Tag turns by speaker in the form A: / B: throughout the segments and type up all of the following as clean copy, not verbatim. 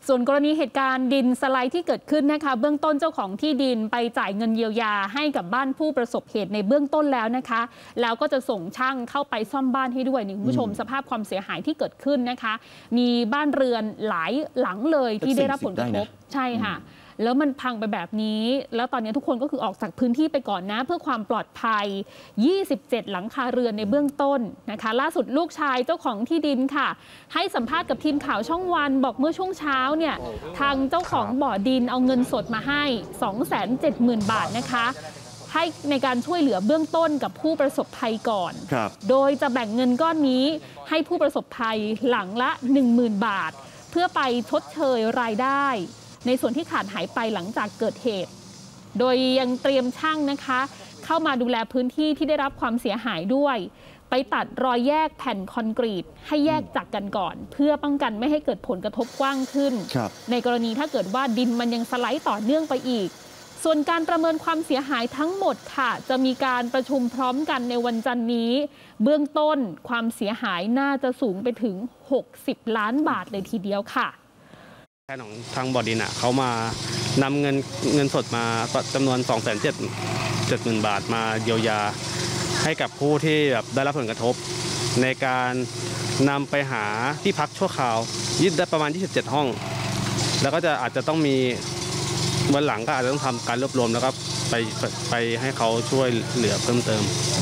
A: ส่วนกรณีเหตุการณ์ดินสไลด์ที่เกิดขึ้นนะคะเบื้องต้นเจ้าของที่ดินไปจ่ายเงินเยียวยาให้กับบ้านผู้ประสบเหตุในเบื้องต้นแล้วนะคะแล้วก็จะส่งช่างเข้าไปซ่อมบ้านให้ด้วยนี่คุณผู้ชมสภาพความเสียหายที่เกิดขึ้นนะคะมีบ้านเรือนหลายหลังเลยที่ได้รับผลกระทบใช่ค่ะแล้วมันพังไปแบบนี้แล้วตอนนี้ทุกคนก็คือออกจากพื้นที่ไปก่อนนะเพื่อความปลอดภัย27หลังคาเรือนในเบื้องต้นนะคะล่าสุดลูกชายเจ้าของที่ดินค่ะให้สัมภาษณ์กับทีมข่าวช่องวันบอกเมื่อช่วงเช้าเนี่ยทางเจ้าของบ่อดินเอาเงินสดมาให้ 270,000 บาทนะคะให้ในการช่วยเหลือเบื้องต้นกับผู้ประสบภัยก่อนโดยจะแบ่งเงินก้อนนี้ให้ผู้ประสบภัยหลังละ 10,000 บาทเพื่อไปชดเชยรายได้ในส่วนที่ขาดหายไปหลังจากเกิดเหตุโดยยังเตรียมช่างนะคะเข้ามาดูแลพื้นที่ที่ได้รับความเสียหายด้วยไปตัดรอยแยกแผ่นคอนกรีตให้แยกจากกันก่อนเพื่อป้องกันไม่ให้เกิดผลกระทบกว้างขึ้นในกรณีถ้าเกิดว่าดินมันยังสไลด์ต่อเนื่องไปอีกส่วนการประเมินความเสียหายทั้งหมดค่ะจะมีการประชุมพร้อมกันในวันจันทร์นี้เบื้องต้นความเสียหายน่าจะสูงไปถึง60 ล้านบาทเลยทีเดียวค่ะ
B: ของทางบ่อดินเขามานำเงินสดมาจำนวน 270,000 บาทมาเยียวยาให้กับผู้ที่ได้รับผลกระทบในการนำไปหาที่พักชั่วคราวยึดได้ประมาณ27ห้องแล้วก็อาจจะต้องมีวันหลังก็อาจจะต้องทำการรวบรวมแล้วก็ไปให้เขาช่วยเหลือเพิ่มเติม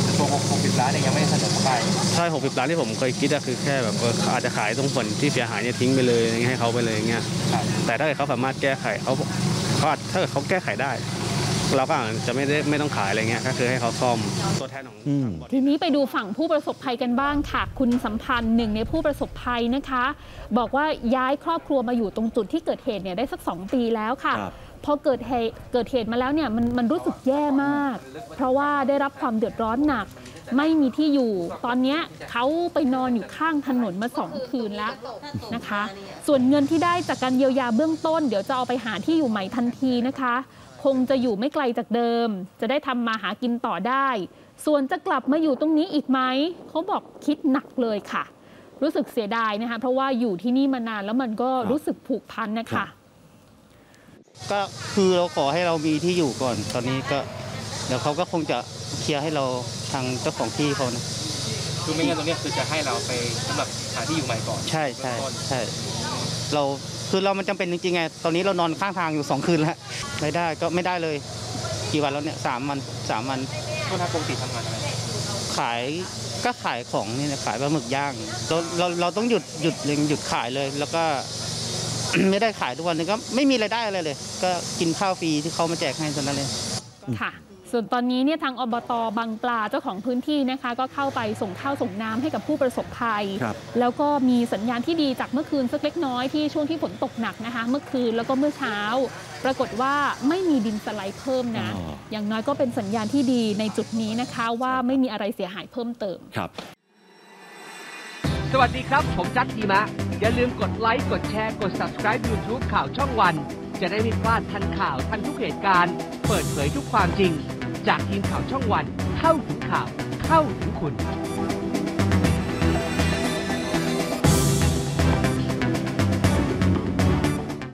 C: 60 ล้านเนี่ยยังไม่เสนอไป
B: ใช่60 ล้านที่ผมเคยคิดคือแค่แบบอาจจะขายตรงส่วนที่เสียหายเนี่ยทิ้งไปเลยให้เขาไปเลยอย่างเงี้ยแต่ถ้าเกิดเขาสามารถแก้ไขถ้าเกิดเขาแก้ไขได้เราก็อาจจะไม่ต้องขายอะไรเงี้ยก็คือให้เขาซ่อมตัวแทนของ
A: ทีนี้ไปดูฝั่งผู้ประสบภัยกันบ้างค่ะคุณสัมพันธ์หนึ่งในผู้ประสบภัยนะคะบอกว่าย้ายครอบครัวมาอยู่ตรงจุดที่เกิดเหตุเนี่ยได้สัก2 ปีแล้วค่ะพอเกิดเหตุมาแล้วเนี่ยมันรู้สึกแย่มากเพราะว่าได้รับความเดือดร้อนหนักไม่มีที่อยู่ตอนนี้เขาไปนอนอยู่ข้างถนนมา2 คืนแล้วนะคะส่วนเงินที่ได้จากการเยียวยาเบื้องต้นเดี๋ยวจะเอาไปหาที่อยู่ใหม่ทันทีนะคะคงจะอยู่ไม่ไกลจากเดิมจะได้ทำมาหากินต่อได้ส่วนจะกลับมาอยู่ตรงนี้อีกไหมเขาบอกคิดหนักเลยค่ะรู้สึกเสียดายนะคะเพราะว่าอยู่ที่นี่มานานแล้วมันก็รู้สึกผูกพันนะคะ
D: ก็คือเราขอให้เรามีที่อยู่ก่อนตอนนี้ก็เดี๋ยวเขาก็คงจะเคลียร์ให้เราทางเจ้าของที่เขานะ
C: คือไม่งั้นตรงนี้คือจะให้เราไปสำหรับหาที่อยู่ใหม่ก่อน
D: ใช่เราคือเรามันจำเป็นจริงๆไงตอนนี้เรานอนข้างทางอยู่2 คืนแล้วไม่ได้ก็ไม่ได้เลยกี่วันแล้วเนี่ย3 วัน
C: ก็ถ้าปกติทำงานอะไร
D: ขายของนี่นะขายปลาหมึกย่างเราต้องหยุดขายเลยแล้วก็ไม่ได้ขายทุกวันนี้ก็ไม่มีรายได้อะไรเลยก็กินข้าวฟรีที่เขามาแจกให้เท่านั้นเลย
A: ค่ะส่วนตอนนี้เนี่ยทางอบต.บางปลาเจ้าของพื้นที่นะคะก็เข้าไปส่งข้าวส่งน้ำให้กับผู้ประสบภัยแล้วก็มีสัญญาณที่ดีจากเมื่อคืนสักเล็กน้อยที่ช่วงที่ฝนตกหนักนะคะเมื่อคืนแล้วก็เมื่อเช้าปรากฏว่าไม่มีดินสไลด์เพิ่มนะอย่างน้อยก็เป็นสัญญาณที่ดีในจุดนี้นะคะว่าไม่มีอะไรเสียหายเพิ่มเติม
E: ครับ
F: สวัสดีครับผมจัดทีมะอย่าลืมกดไลค์กดแชร์กด Subscribe YouTube ข่าวช่องวันจะได้ไม่พลาดทันข่าวทันทุกเหตุการณ์เปิดเผยทุกความจริงจากทีมข่าวช่องวันเข้าถึงข่าวเข้าถึงคุณ